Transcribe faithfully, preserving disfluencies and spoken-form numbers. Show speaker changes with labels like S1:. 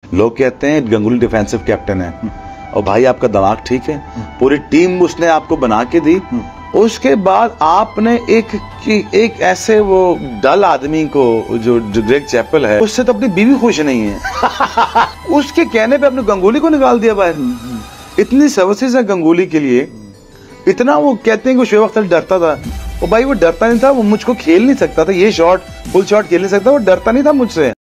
S1: लोग कहते हैं गंगुली डिफेंसिव कैप्टन है, और भाई आपका दिमाग ठीक है, पूरी टीम उसने आपको बना के दी। उसके बाद आपने एक एक ऐसे वो डल आदमी को, जो ग्रेग चैपल है, उससे तो अपनी बीवी खुश नहीं है उसके कहने पे अपने गंगुली को निकाल दिया बाहर। इतनी सर्विसेज है गंगुली के लिए, इतना वो कहते हैं कि शोएब अख्तर डरता था। और भाई वो डरता नहीं था, वो मुझको खेल नहीं सकता था, ये शॉट फुल शॉट खेल नहीं सकता, वो डरता नहीं था मुझसे।